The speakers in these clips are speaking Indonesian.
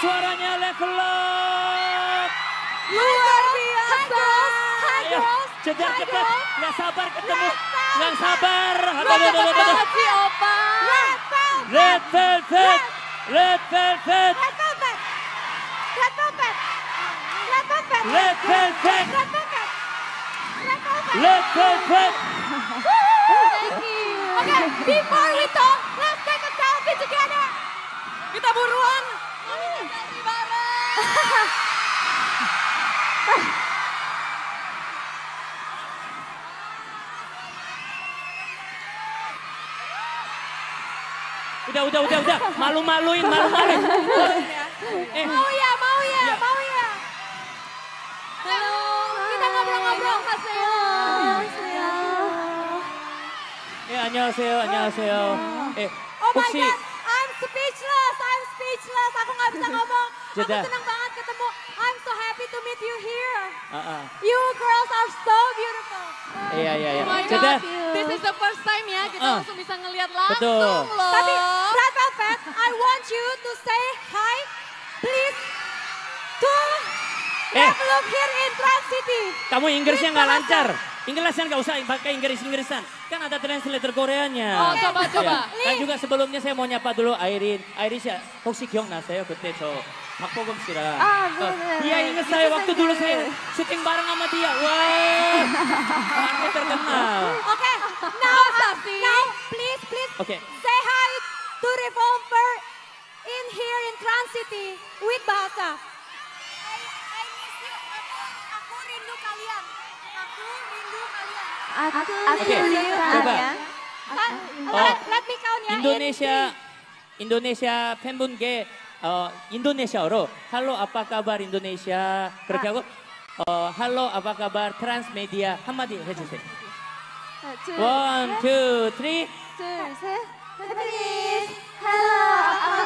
suaranya level up. Luar biasa. Hi Ayo, girls. Jedar Hi cepat. girls. Nggak sabar ketemu. Nggak sabar. Cepet banget sih Opa. Red velvet. Red velvet. Red velvet. Red velvet. Red velvet. Red velvet. Red velvet. Red velvet. Thank you. Okay, before we talk, let's take a selfie together. Kita buruan. Selfie bareng. Udah. Malu-maluin. Mau ya. Halo, kita ngobrol-ngobrol hasil. 안녕하세요. Oh my 혹시 God, I'm speechless. Aku nggak bisa ngomong. Aku Jedar. senang banget ketemu. I'm so happy to meet you here. 아. You girls are so beautiful. Iya. Oh my Jedar. God, this is the first time ya kita langsung bisa ngelihat Betul. langsung loh. Tapi Red Velvet, I want you to say hi, please, to Level Up here in Trans City. Kamu Inggrisnya nggak lancar. Inggrisnya nggak usah pakai Inggrisan. Kan ada translator Koreanya. Oh, coba. Kan juga sebelumnya saya mau nyapa dulu Airin. Airin 씨 혹시 기억나세요? 그때 저 박보검 씨랑. 네네. Dia ingat saya waktu dulu saya syuting bareng sama dia. Wah, sampai terkenal. Okay, now please Oke. say hi to Revolver in here in Trans City with bahasa. I miss you. Aku rindu kalian. Oke, coba. Let me count ya. 인도네시아 팬분께 인도네시아어로 할로 apa kabar Indonesia 그렇게 하고 할로 apa kabar 트랜스메디아 한마디 해주세요. 원, 투, 쓰리. 둘, 셋. Please. Hello, apa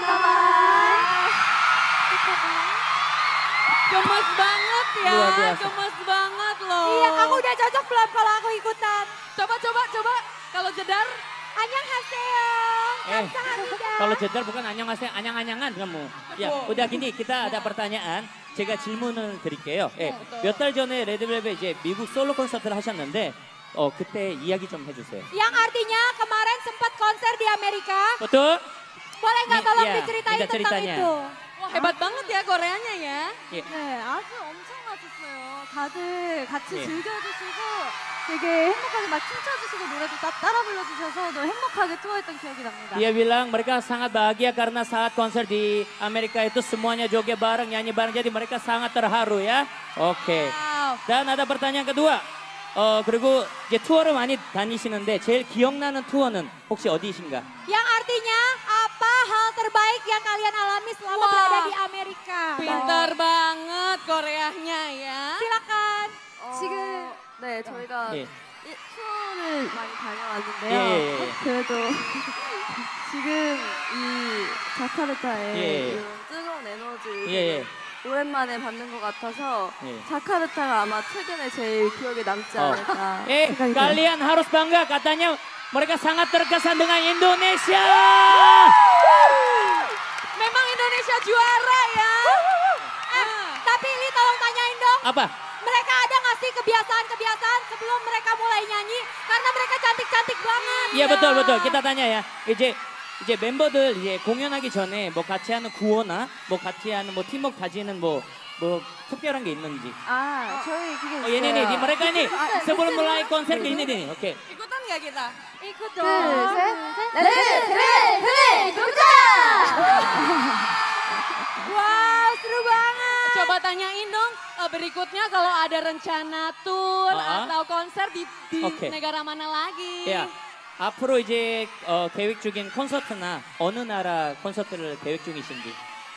Gemes banget ya, Luar biasa. gemes banget loh. Iya, kamu udah cocok belum kalau aku ikutan? Coba. Kalau Jedar, Annyeonghaseyo. 감사합니다. Kalau jedar bukan anyang-anyangan kamu. Ya, udah gini kita ada pertanyaan. 제가 질문을 드릴게요. 몇 달 전에 레드벨벳 이제 미국 솔로 콘서트를 하셨는데 그때 이야기 좀 해주세요. Yang artinya kemarin sempat konser di Amerika. Betul? Boleh nggak tolong Iya, diceritain minta tentang ceritanya. itu? wah hebat banget ya Koreanya ya. 예. 네, 아주 엄청 맛있어요. 다들 같이 예. 즐겨주시고 되게 행복하게 막 춤춰주시고 노래도 따라 불러주셔서 너무 행복하게 투어했던 기억이 납니다. Dia bilang mereka sangat bahagia karena saat konser di Amerika itu semuanya joget bareng, nyanyi bareng. Jadi mereka sangat terharu ya. Oke. Wow. Dan ada pertanyaan kedua. 그리고 이제 투어를 많이 다니시는데 제일 기억나는 투어는 혹시 어디이신가? Yang artinya apa hal terbaik yang kalian alami selama Wah. berada di Amerika? Pintar banget Koreanya ya. Silakan. 지금 네 저희가 예. 투어를 많이 다녀왔는데요. 예. 그래도 지금 이 자카르타의 예. 이런 뜨거운 에너지를 예. 오랜만에 받는 것 같아서 예. 자카르타가 아마 최근에 제일 기억에 남지 않을까 생각이 들어요. Kalian harus bangga katanya mereka sangat terkesan dengan Indonesia. Memang Indonesia juara ya. Tapi Li tolong tanyain dong. Apa? Mereka ada nggak sih kebiasaan-kebiasaan sebelum mereka mulai nyanyi? Karena mereka cantik-cantik banget. Iya betul. Kita tanya ya. 이제 멤버들 이제 공연하기 전에 뭐 같이 하는 구호나 뭐 같이 하는 뭐 팀워크 다지는 뭐 특별한 게 있는지. 저희 그게 있어요. Ini nih, mereka ini sebelum mulai konser ini nih. Oke. Ikutan nggak kita? Ikut 둘, dong. 셋. 레드, 도전! Wow, seru banget. Coba tanyain dong berikutnya kalau ada rencana tour atau konser di Oke. negara mana lagi? 야, 앞으로 이제 계획 중인 콘서트나 어느 나라 콘서트를 계획 중이신지.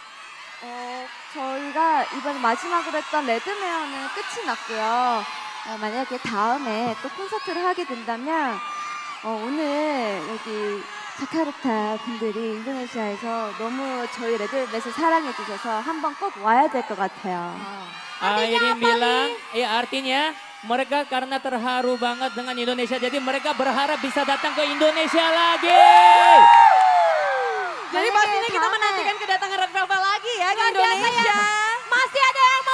저희가 이번에 마지막으로 했던 레드메어는 끝이 났고요. 만약에 다음에 또 콘서트를 하게 된다면 오늘 여기 자카르타 분들이 인도네시아에서 너무 저희 레드벨벳을 사랑해 주셔서 한번 꼭 와야 될 것 같아요. Airin bilang, artinya mereka karena terharu banget dengan Indonesia, jadi mereka berharap bisa datang ke Indonesia lagi. Jadi pastinya kita menantikan kedatangan Red Velvet lagi ya ke Luar biasa,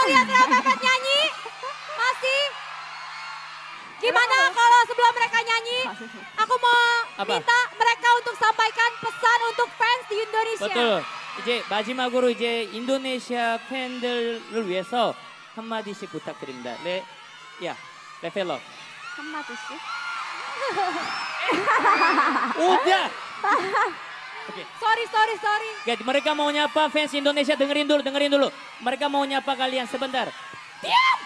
lihat Red Velvet nyanyi? Masih? Gimana kalau sebelum mereka nyanyi, aku mau minta mereka untuk sampaikan pesan untuk fans di Indonesia. betul. 이제 마지막으로 이제 인도네시아 팬들을 위해서 한마디씩 부탁드립니다. 레펠러. 한마디씩? udah. Oke. Sorry. Oke, mereka mau nyapa fans Indonesia, dengerin dulu. Mereka mau nyapa kalian sebentar. Diam!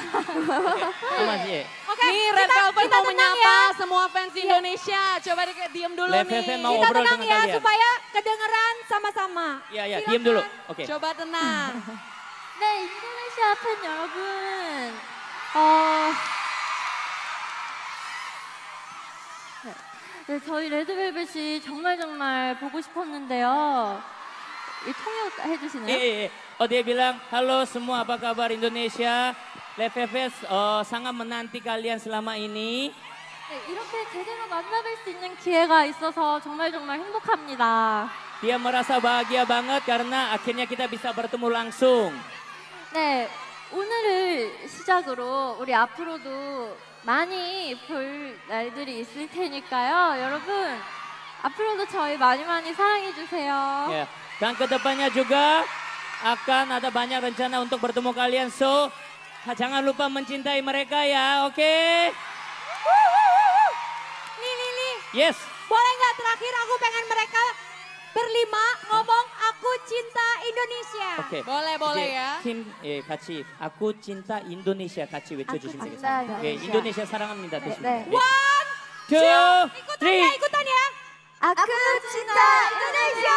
Oke, Oke, Nih Red Velvet mau menyapa ya. semua fans Indonesia. Coba diem dulu Red nih. Velvet mau Kita ngobrol tenang dengan ya kalian. supaya kedengeran sama-sama. Iya, Silakan. diam dulu. Oke. Coba tenang. 네, 인도네시아 팬 여러분. 네, 저희 레드벨벳이 정말 보고 싶었는데요. 통역 해주시나요? Iya. Oh, dia bilang, halo semua, apa kabar Indonesia? Leveves sangat menanti kalian selama ini. 네, 이렇게 제대로 만나뵐 수 있는 기회가 있어서 정말 행복합니다. Dia merasa bahagia banget karena akhirnya kita bisa bertemu langsung. 네, 오늘을 시작으로 우리 앞으로도 많이 볼 날들이 있을 테니까요. 여러분, 앞으로도 저희 많이 사랑해 주세요. Ya. Dan kedepannya juga akan ada banyak rencana untuk bertemu kalian. So, jangan lupa mencintai mereka ya, oke? Nih. Yes. Boleh nggak terakhir aku pengen mereka berlima ngomong aku cinta Indonesia. 오케이. boleh 이제 ya. 팀 같이 aku cinta Indonesia 같이 외쳐주시면 aku 되겠습니다. cinta 예, Indonesia. 인도네시아 사랑합니다. 네, 됐습니다. 네. 예. One, two, three. ikutan ya. Aku cinta Indonesia.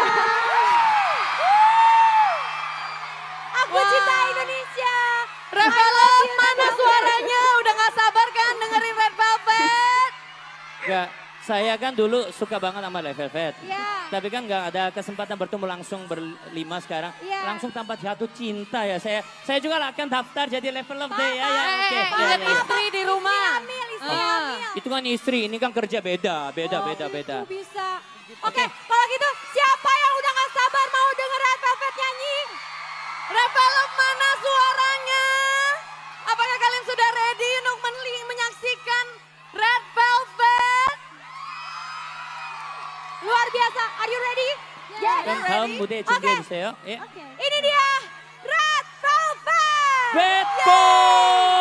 Aku cinta Indonesia. Red Velvet mana suaranya? Udah gak sabar kan dengerin Red Velvet? Enggak, saya kan dulu suka banget sama Red Velvet. Iya. Tapi kan nggak ada kesempatan bertemu langsung berlima sekarang. Iya. Langsung tanpa jatuh cinta ya. Saya juga akan daftar jadi level of day ya. Ya, oke. Ya, Ingat ya, ya. istri di rumah. Istri hamil. Itu kan istri, ini kan kerja beda. Oh, Beda. itu bisa. Oke, kalau gitu siapa yang udah gak sabar mau denger Red Velvet nyanyi? Red Velvet mana suaranya? Apakah kalian sudah ready untuk menyaksikan Red Velvet? Luar biasa. Are you ready? 그럼 다음 무대 준비해 주세요. 예. Ini dia Red Velvet. 렛고!